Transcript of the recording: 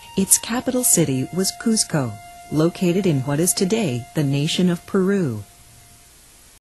Its capital city was Cusco, located in what is today the nation of Peru.